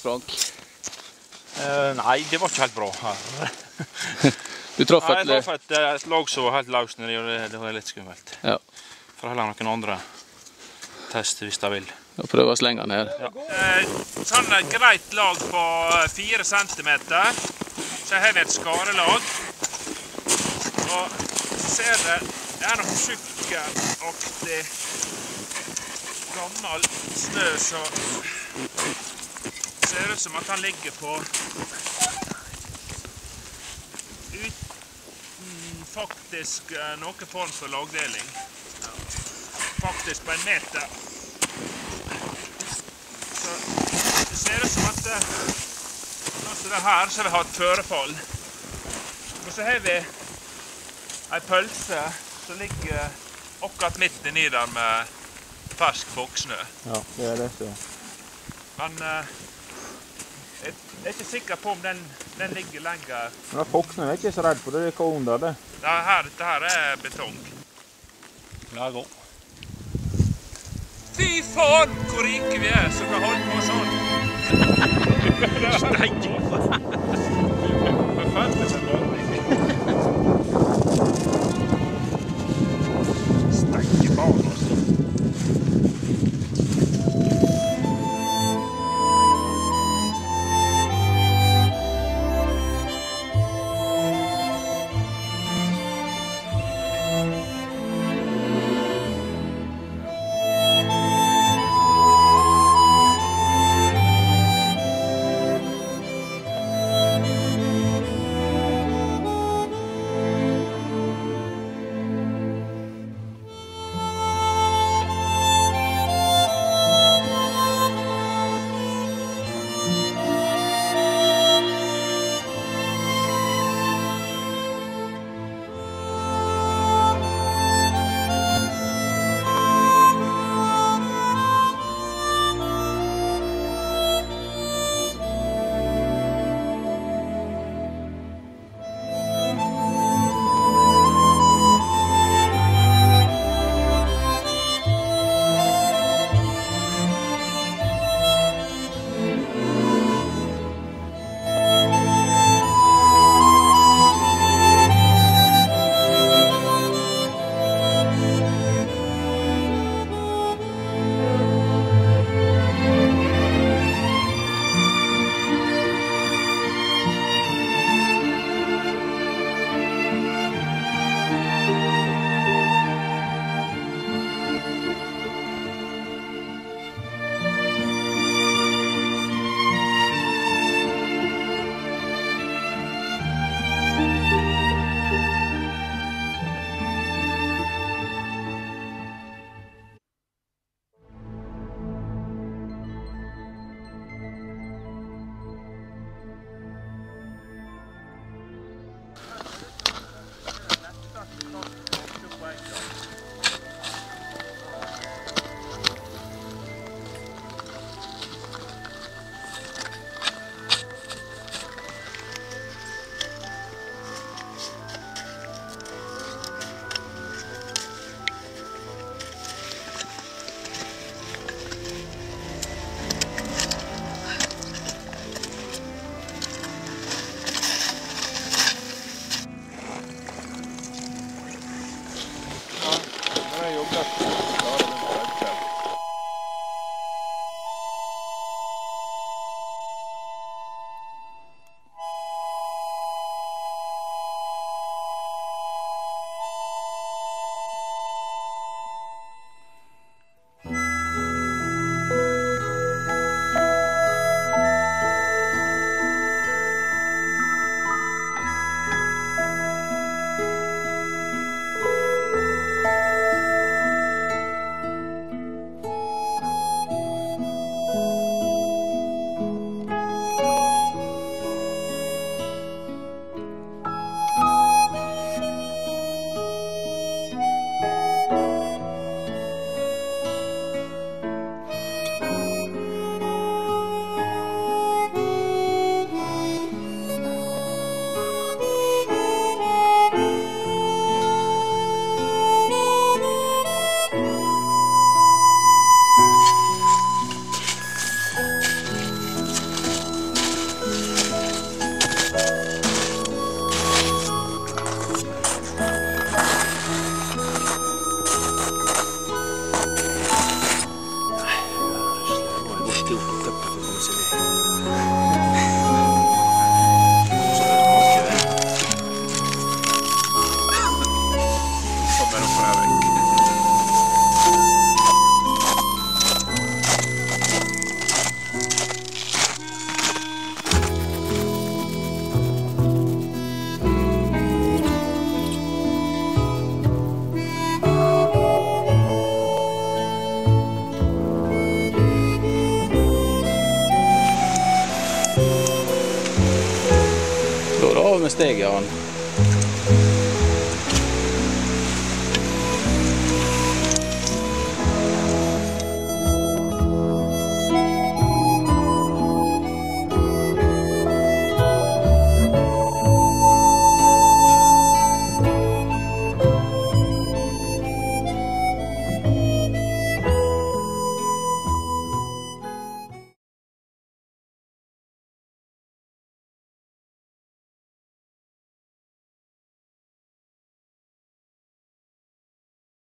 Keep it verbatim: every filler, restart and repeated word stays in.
Frank? Uh, nei, det var ikke helt bra her. Du traff nei, et... jeg traff et, et lag som var helt løst nedi, og det, det var litt skummelt. Ja. For heller noen andre test hvis de vil. Og prøve å slenge ned. Ja. Eh, sånn et greit lag på fire centimeter. Så har vi et skarelag. Og ser det, det er noe sykkelaktig gammel snø, så ser ut som at han ligger på uten faktisk noen form for lagdeling. Faktisk på en meter. Så det ser ut som at altså det her så har vi hatt førefall. Og så har vi en pølse som ligger akkurat midt inni der med fersk foksnø. Ja, det er det så. Men uh, jeg er ikke sikker på om den, den ligger lenger. Men foksnø er ikke så redd for det, det er ikke under det. Ja, her, dette her er betong. La gå. Fy faen, hvor rike vi er som kan holde på sånn. Steik. Hva faen er det vanlig? Steik barn også. Av med steg, Jan.